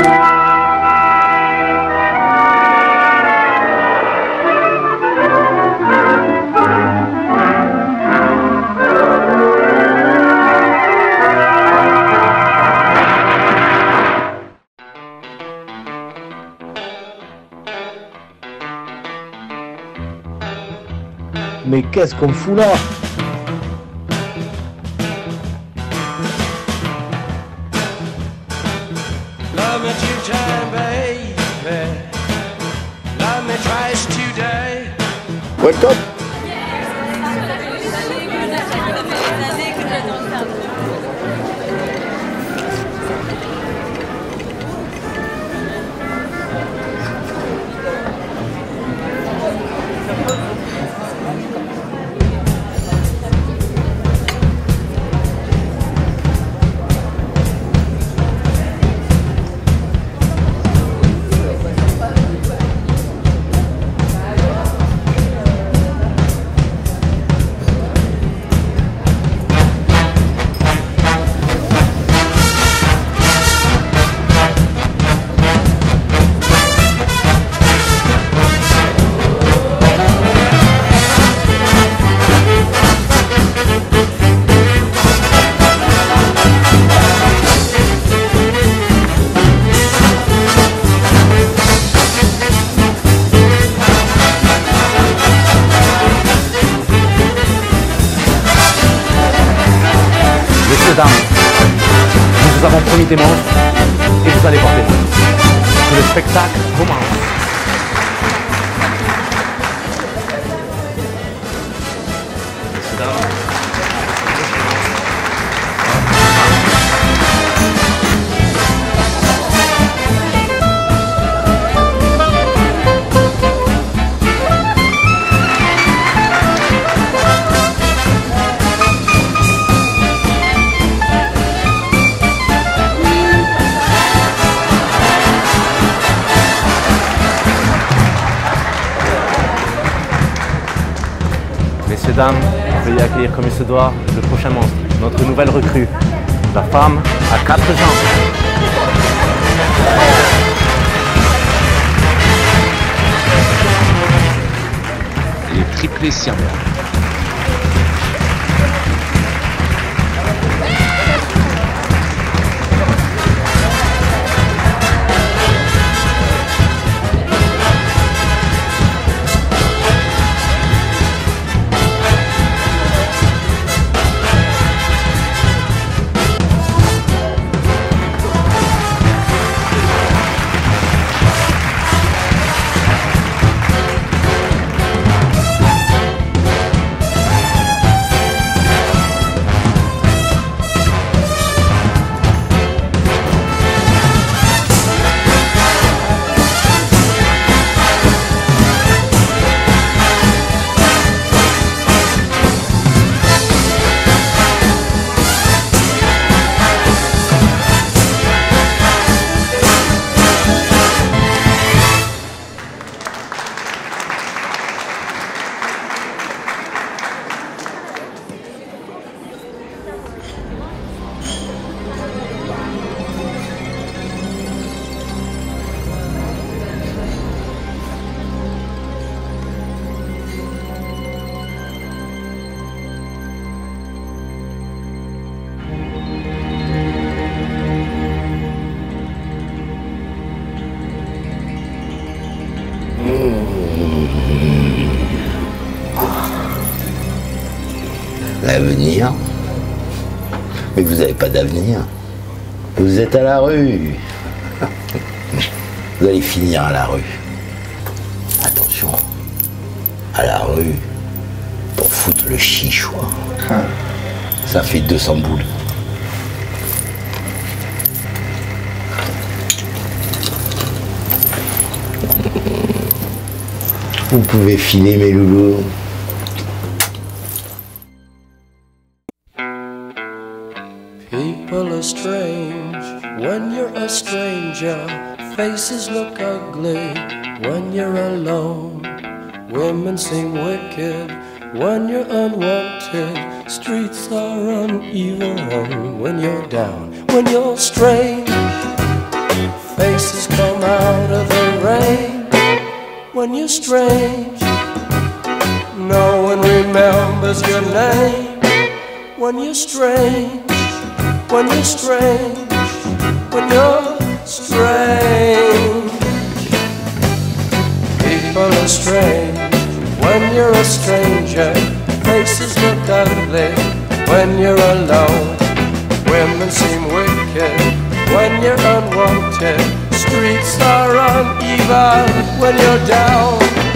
Mais qu'est-ce qu'on fout là? Love me two-time, baby. Love me twice today. Welcome. Messieurs, dames, nous vous avons promis des monstres et vous allez porter que le spectacle commence. Messieurs, dames. Messieurs, dames, veuillez accueillir comme il se doit le prochain monstre, notre nouvelle recrue, la femme à 4 jambes. Les triplés siamois. L'avenir? Mais vous n'avez pas d'avenir. Vous êtes à la rue. Vous allez finir à la rue. Attention, à la rue, pour foutre le chichois. Ça fait 200 boules. Vous pouvez filer mes loulous. People are strange when you're a stranger. Faces look ugly when you're alone. Women seem wicked when you're unwanted. Streets are uneven when you're down. When you're strange, faces come out of the rain. When you're strange, no one remembers your name. When you're strange, when you're strange, when you're strange. People are strange when you're a stranger. Faces look ugly when you're alone. Women seem wicked when you're unwanted. Streets are uneven when you're down.